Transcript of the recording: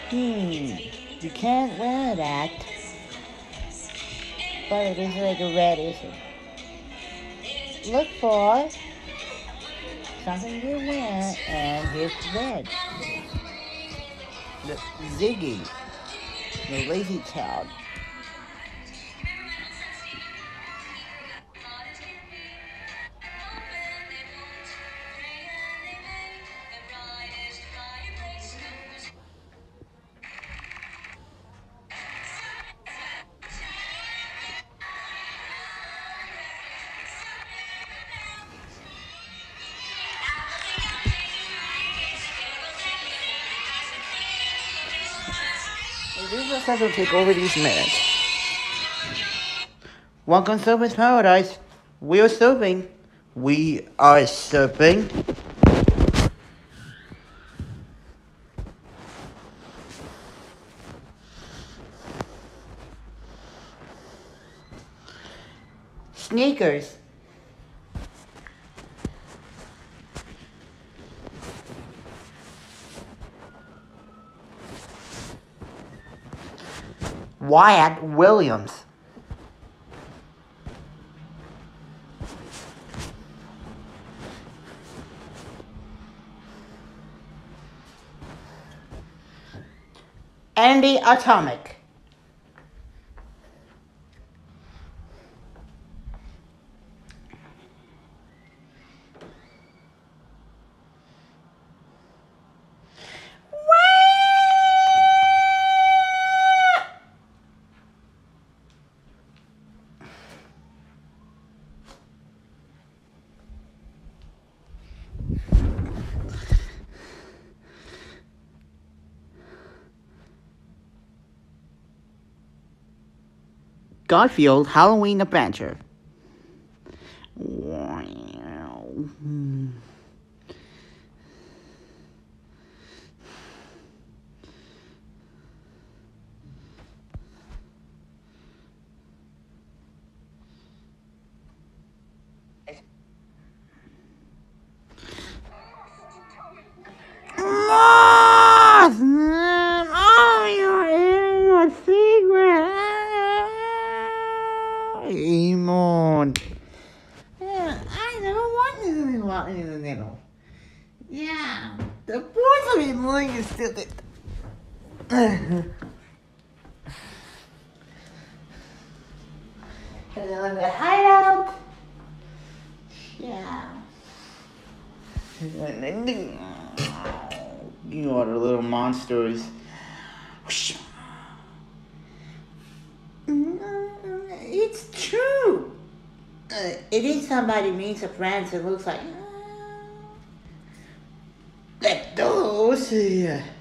You can't wear that. But it is like a red issue. Look for something to wear and it's red. The Ziggy, the lazy child. We just have to take over these minutes. Welcome to Surfing's Paradise. We are surfing. We are surfing. Sneakers. Wyatt Williams. Andy Atomic. Garfield Halloween Adventure. Wow. Mothman! Oh, you're in a secret! Amon. Yeah, I don't want to be walking in the middle. Yeah, the force of Emily is still it. Hello, the hideout. Yeah. You are the little monsters. It's true. It is somebody meets a friend that looks like. Let those.